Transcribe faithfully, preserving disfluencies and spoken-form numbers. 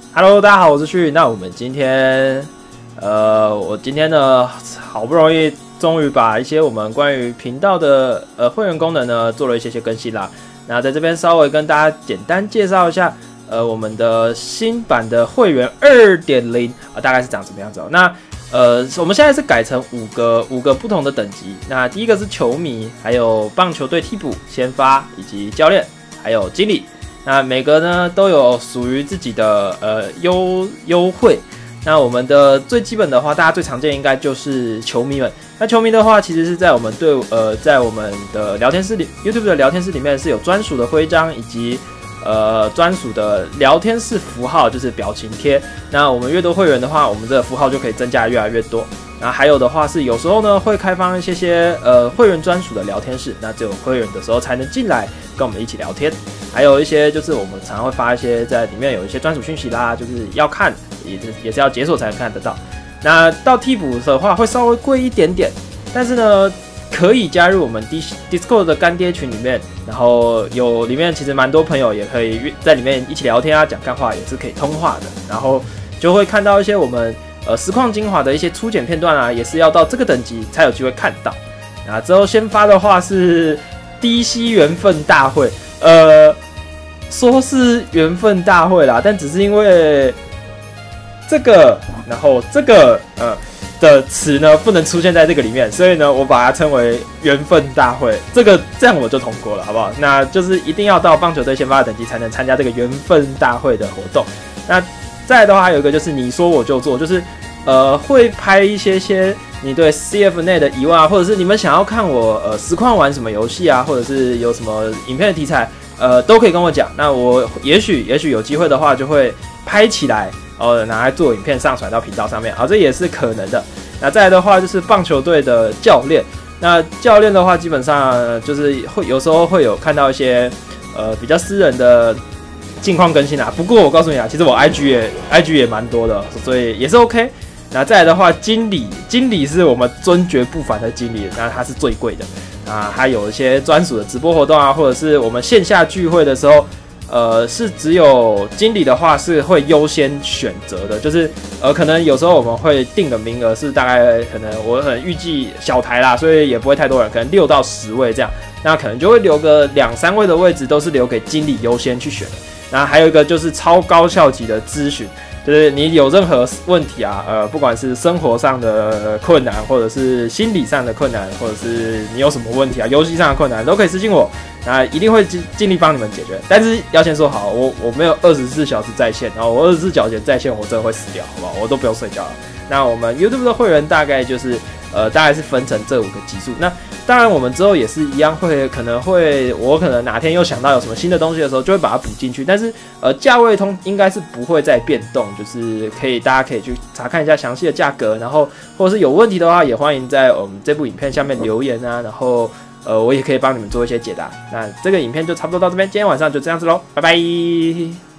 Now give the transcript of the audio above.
Hello， 大家好，我是旭。那我们今天，呃，我今天呢，好不容易终于把一些我们关于频道的呃会员功能呢做了一些些更新啦。那在这边稍微跟大家简单介绍一下，呃，我们的新版的会员 二点零 啊，大概是长什么样子哦。那呃，我们现在是改成五个五个不同的等级。那第一个是球迷，还有棒球队替补、先发以及教练，还有经理。那每个呢都有属于自己的呃优优惠。那我们的最基本的话，大家最常见应该就是球迷们。那球迷的话，其实是在我们对呃在我们的聊天室里 ，YouTube 的聊天室里面是有专属的徽章以及呃专属的聊天室符号，就是表情贴。那我们越多会员的话，我们的符号就可以增加越来越多。那还有的话是有时候呢会开放一些些呃会员专属的聊天室，那只有会员的时候才能进来跟我们一起聊天。还有一些就是我们常常会发一些在里面有一些专属讯息啦，就是要看也是也是要解锁才能看得到。那到替补的话会稍微贵一点点，但是呢可以加入我们 Discord 的干爹群里面，然后有里面其实蛮多朋友也可以在里面一起聊天啊，讲干话也是可以通话的，然后就会看到一些我们呃实况精华的一些初剪片段啊，也是要到这个等级才有机会看到。那之后先发的话是 D C 缘分大会。呃，说是缘分大会啦，但只是因为这个，然后这个呃的词呢不能出现在这个里面，所以呢我把它称为缘分大会。这个这样我就通过了，好不好？那就是一定要到棒球队先发的等级才能参加这个缘分大会的活动。那再来的话，还有一个就是你说我就做，就是呃会拍一些些你对 C F 内的疑问啊，或者是你们想要看我呃实况玩什么游戏啊，或者是有什么影片的题材，呃都可以跟我讲。那我也许也许有机会的话，就会拍起来，呃拿来做影片上传到频道上面，好，这也是可能的。那再来的话就是棒球队的教练，那教练的话基本上就是会有时候会有看到一些呃比较私人的近况更新啊。不过我告诉你啊，其实我 I G 也 I G 也蛮多的，所以也是 OK。那再来的话，经理经理是我们尊爵不凡的经理，那他是最贵的啊，他有一些专属的直播活动啊，或者是我们线下聚会的时候，呃，是只有经理的话是会优先选择的，就是呃，可能有时候我们会定的名额是大概可能我很预计小台啦，所以也不会太多人，可能六到十位这样，那可能就会留个两三位的位置都是留给经理优先去选的。那还有一个就是超高效级的咨询。就是你有任何问题啊，呃，不管是生活上的困难，或者是心理上的困难，或者是你有什么问题啊，游戏上的困难，都可以私信我，那一定会尽力帮你们解决。但是要先说好，我我没有二十四小时在线，然后我二十四小时在线，我真的会死掉，好不好？我都不用睡觉了。那我们 YouTube 的会员大概就是呃，大概是分成这五个级数。那当然，我们之后也是一样会，可能会，我可能哪天又想到有什么新的东西的时候，就会把它补进去。但是，呃，价位通应该是不会再变动，就是可以，大家可以去查看一下详细的价格，然后或者是有问题的话，也欢迎在我们这部影片下面留言啊，然后，呃，我也可以帮你们做一些解答。那这个影片就差不多到这边，今天晚上就这样子咯，拜拜。